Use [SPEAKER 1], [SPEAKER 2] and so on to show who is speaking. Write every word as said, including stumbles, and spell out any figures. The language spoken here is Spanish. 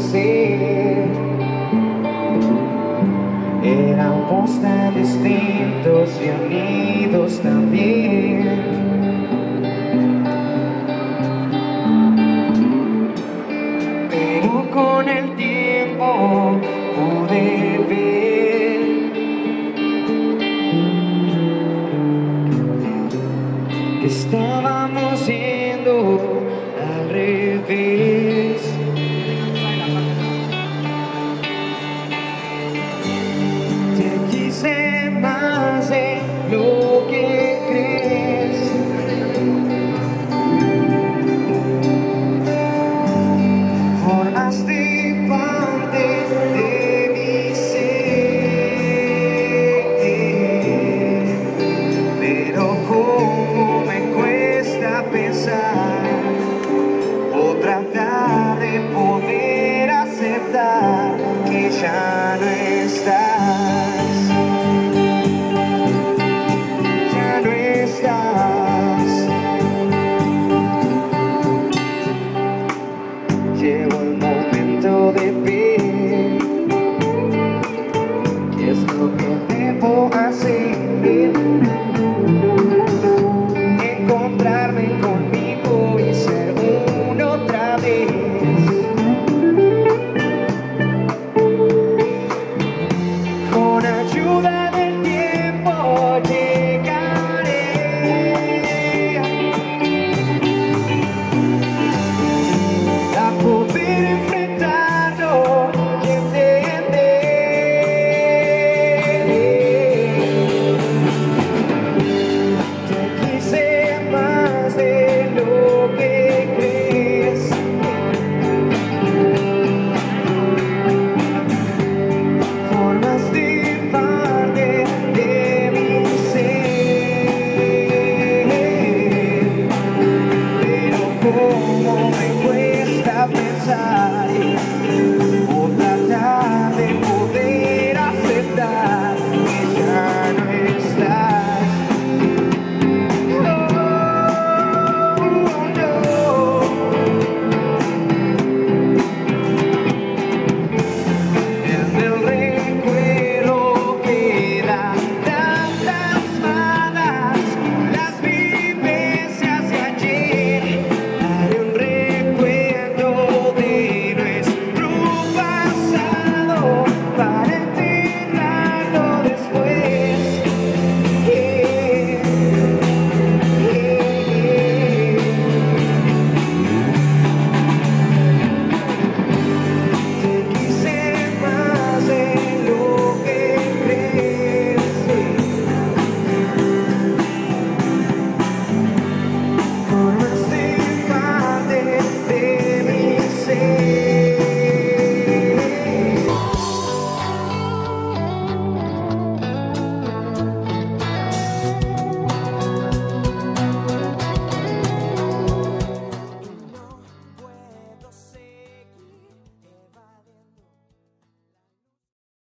[SPEAKER 1] ser. Éramos tan distintos y unidos también. Pero con el tiempo pude ver que estábamos yendo al revés. Te quise más de lo que crees. Formaste parte de mi ser, pero cómo me cuesta pensar o tratar de poder aceptar que ya